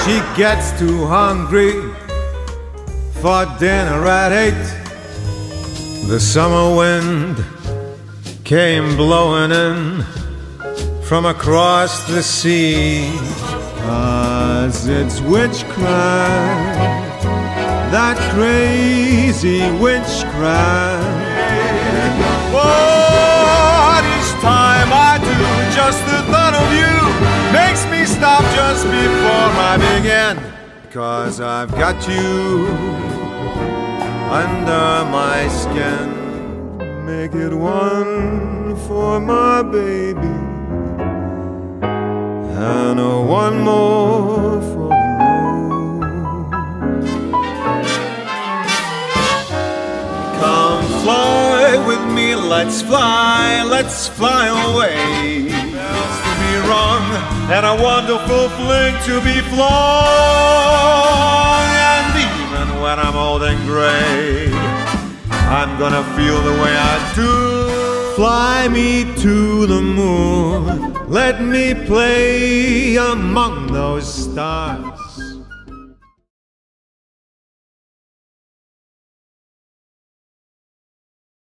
She gets too hungry for dinner at 8. The summer wind came blowing in from across the sea. 'Cause it's witchcraft, that crazy witchcraft. Oh, each time I do, just the thought of you makes me stop just before I begin. 'Cause I've got you under my skin. Make it one for my baby, and one more for the road. Come fly with me, let's fly away. Bells to be rung, and a wonderful fling to be flung. And even when I'm old and gray, I'm gonna feel the way I do. Fly me to the moon, let me play among those stars.